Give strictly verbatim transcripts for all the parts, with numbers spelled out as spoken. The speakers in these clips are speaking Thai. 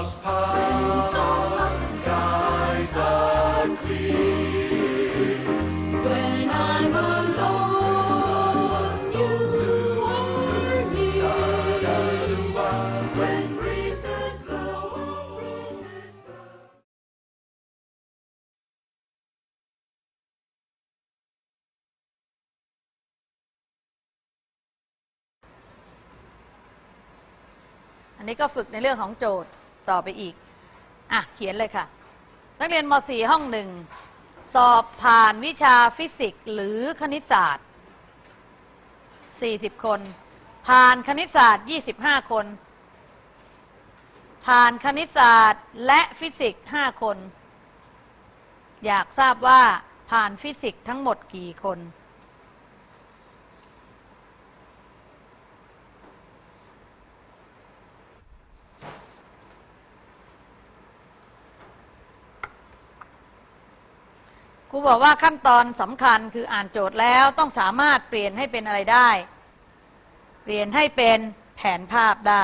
clouds pass, the skies are clear. When I'm alone, you are near. When breezes blow, breezes blow. อันนี้ก็ฝึกในเรื่องของโจทย์ต่อไปอีกอ่ะเขียนเลยค่ะนักเรียนม.สี่ ห้องหนึ่งสอบผ่านวิชาฟิสิกส์หรือคณิตศาสตร์สี่สิบคนผ่านคณิตศาสตร์ยี่สิบห้าคนผ่านคณิตศาสตร์และฟิสิกส์ห้าคนอยากทราบว่าผ่านฟิสิกส์ทั้งหมดกี่คนครูบอกว่าขั้นตอนสำคัญคืออ่านโจทย์แล้วต้องสามารถเปลี่ยนให้เป็นอะไรได้เปลี่ยนให้เป็นแผนภาพได้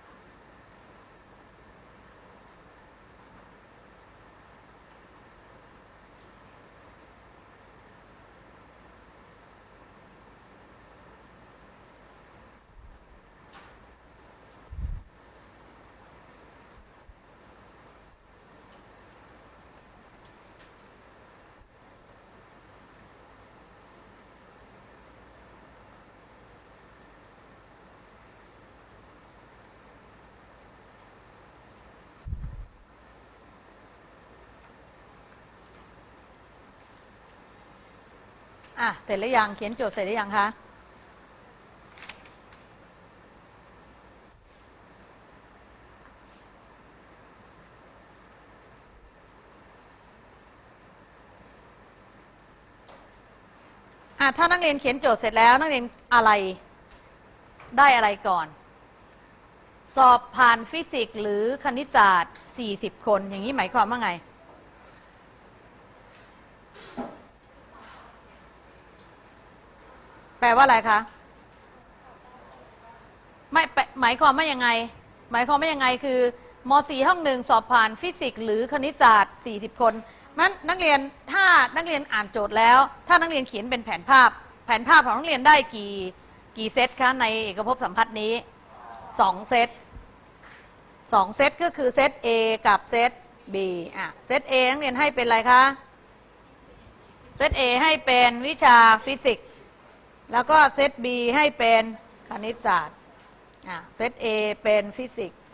อ่ะเสร็จหรือยังเขียนโจทย์เสร็จหรือยังคะอ่ะถ้านักเรียนเขียนโจทย์เสร็จแล้วนักเรียนอะไรได้อะไรก่อนสอบผ่านฟิสิกส์หรือคณิตศาสตร์สี่สิบคนอย่างนี้หมายความว่าไงแปลว่าอะไรคะไม่หมายความว่ายังไงหมายความว่ายังไงคือม.สี่ ห้องหนึ่งสอบผ่านฟิสิกส์หรือคณิตศาสตร์สี่สิบคนนั้นนักเรียนถ้านักเรียนอ่านโจทย์แล้วถ้านักเรียนเขียนเป็นแผนภาพแผนภาพของนักเรียนได้กี่กี่เซตคะในเอกภพสัมพัทธ์นี้สองเซตสองเซตก็คือเซต A กับเซต B อ่ะเซต A นักเรียนให้เป็นอะไรคะเซต A ให้เป็นวิชาฟิสิกส์แล้วก็เซต B ให้เป็นคณิตศาสตร์อ่ะเซต A เป็นฟิสิกส์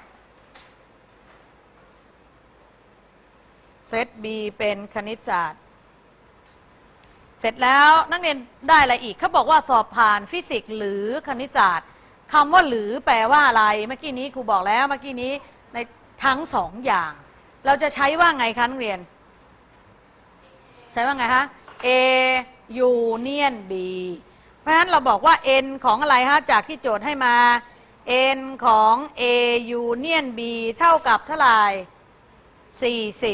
เซต B เป็นคณิตศาสตร์เสร็จแล้วนักเรียนได้อะไรอีกเขาบอกว่าสอบผ่านฟิสิกส์หรือคณิตศาสตร์คำว่าหรือแปลว่าอะไรเมื่อกี้นี้ครูบอกแล้วเมื่อกี้นี้ในทั้งสองอย่างเราจะใช้ว่าไงคะนักเรียนใช้ว่าไงคะ A union Bเพราะฉะนั้นเราบอกว่า n ของอะไรฮะจากที่โจทย์ให้มา n ของ a union b เท่ากับเท่าไหร่สี่สิบ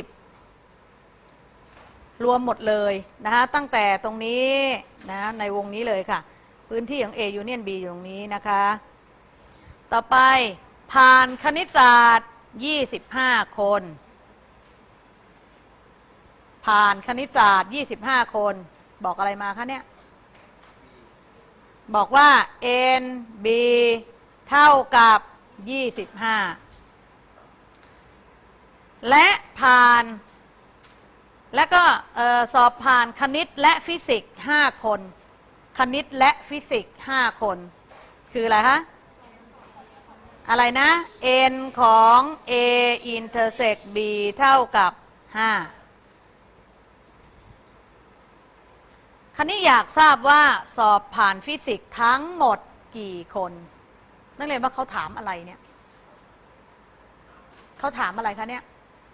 รวมหมดเลยนะฮะตั้งแต่ตรงนี้นะในวงนี้เลยค่ะพื้นที่ของ a union b อยู่ตรงนี้นะคะต่อไปผ่านคณิตศาสตร์ยี่สิบห้าคนผ่านคณิตศาสตร์ยี่สิบห้าคนบอกอะไรมาคะเนี่ยบอกว่า n b เท่ากับยี่สิบห้าและผ่านและก็สอบผ่านคณิตและฟิสิกส์ห้าคนคณิตและฟิสิกส์ห้าคนคืออะไรคะอะไรนะ n ของ a intersect b เท่ากับห้าคราวนี้อยากทราบว่าสอบผ่านฟิสิกส์ทั้งหมดกี่คนนักเรียนว่าเขาถามอะไรเนี่ยเขาถามอะไรคะเนี่ย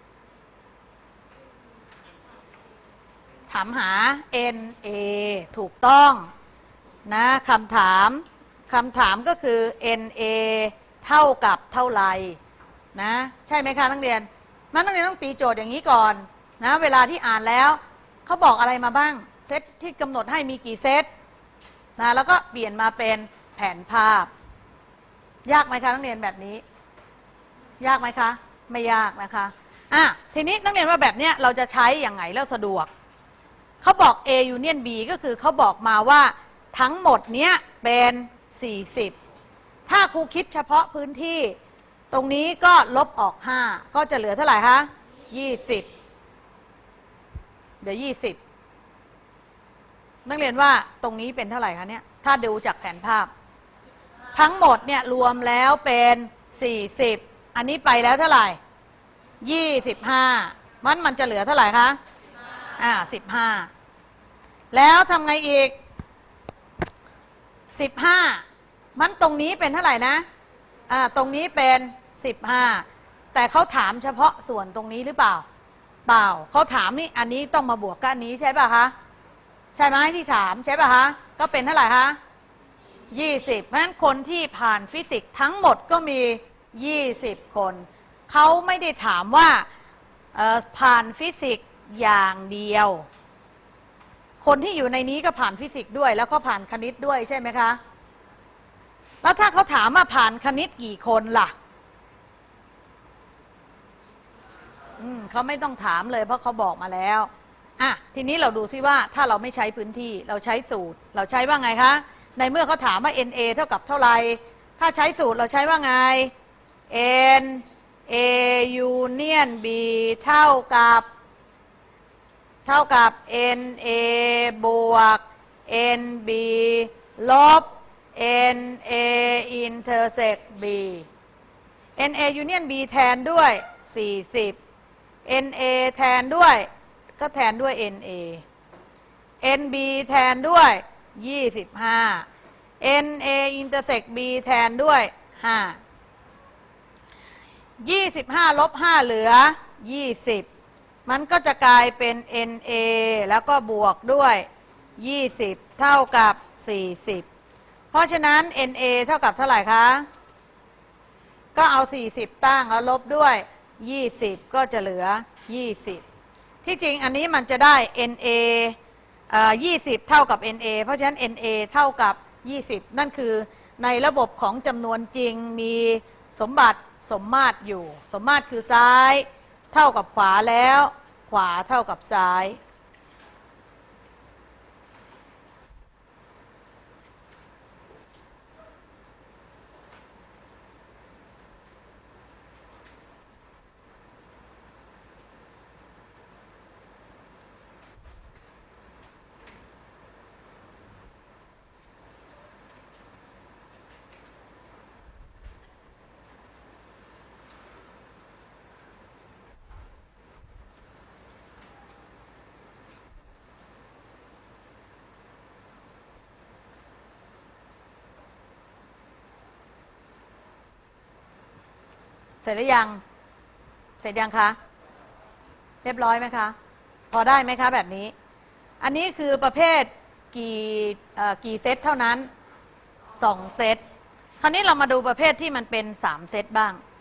ถามหา n a ถูกต้องนะคำถามคำถามก็คือ n a เท่ากับเท่าไหร่นะใช่ไหมคะนักเรียนนักเรียนต้องตีโจทย์อย่างนี้ก่อนนะเวลาที่อ่านแล้วเขาบอกอะไรมาบ้างเซตที่กำหนดให้มีกี่เซตนะแล้วก็เปลี่ยนมาเป็นแผนภาพยากไหมคะนักเรียนแบบนี้ยากไหมคะไม่ยากนะคะอ่ะทีนี้นักเรียนว่าแบบเนี้ยเราจะใช้อย่างไงแล้วสะดวกเขาบอก A union B ก็คือเขาบอกมาว่าทั้งหมดเนี้ยเป็นสี่สิบถ้าครูคิดเฉพาะพื้นที่ตรงนี้ก็ลบออกห้าก็จะเหลือเท่าไหร่คะยี่สิบเดี๋ยวยี่สิบนักเรียนว่าตรงนี้เป็นเท่าไหร่คะเนี่ยถ้าดูจากแผนภาพทั้งหมดเนี่ยรวมแล้วเป็นสี่สิบอันนี้ไปแล้วเท่าไหร่ยี่สิบห้ามันมันจะเหลือเท่าไหร่คะอ่าสิบห้าแล้วทำไงอีกสิบห้ามันตรงนี้เป็นเท่าไหร่นะอ่าตรงนี้เป็นสิบห้าแต่เขาถามเฉพาะส่วนตรงนี้หรือเปล่าเปล่าเขาถามนี่อันนี้ต้องมาบวกกับอันนี้ใช่ป่ะคะใช่ไหมที่ถามใช่ป่ะคะก็เป็นเท่าไหร่คะยี่สิบเพราะฉะนั้นคนที่ผ่านฟิสิกส์ทั้งหมดก็มียี่สิบคนเขาไม่ได้ถามว่าผ่านฟิสิกส์อย่างเดียวคนที่อยู่ในนี้ก็ผ่านฟิสิกส์ด้วยแล้วก็ผ่านคณิตด้วยใช่ไหมคะแล้วถ้าเขาถามว่าผ่านคณิตกี่คนล่ะอืมเขาไม่ต้องถามเลยเพราะเขาบอกมาแล้วอ่ะทีนี้เราดูซิว่าถ้าเราไม่ใช้พื้นที่เราใช้สูตรเราใช้ว่าไงคะในเมื่อเขาถามว่า เอ็น เอ เท่ากับเท่าไหร่ถ้าใช้สูตรเราใช้ว่าไง N A union B เท่ากับเท่ากับ N A บวก N B ลบ N A intersect B N A union B แทนด้วยสี่สิบ N A แทนด้วยก็แทนด้วย N A N B แทนด้วยยี่สิบห้า N A intersect B แทนด้วยห้ายี่สิบห้าลบห้าเหลือยี่สิบมันก็จะกลายเป็น N A แล้วก็บวกด้วยยี่สิบเท่ากับสี่สิบเพราะฉะนั้น N A เท่ากับเท่าไหร่คะก็เอาสี่สิบตั้งแล้วลบด้วยยี่สิบก็จะเหลือยี่สิบที่จริงอันนี้มันจะได้ N A เอ่อยี่สิบเท่ากับ N A เพราะฉะนั้น N A เท่ากับยี่สิบนั่นคือในระบบของจำนวนจริงมีสมบัติสมมาตรอยู่สมมาตรคือซ้ายเท่ากับขวาแล้วขวาเท่ากับซ้ายเสร็จหรือยังเสร็จยังคะเรียบร้อยไหมคะพอได้ไหมคะแบบนี้อันนี้คือประเภทกี่กี่เซตเท่านั้นสองเซตคราวนี้เรามาดูประเภทที่มันเป็นสามเซตบ้าง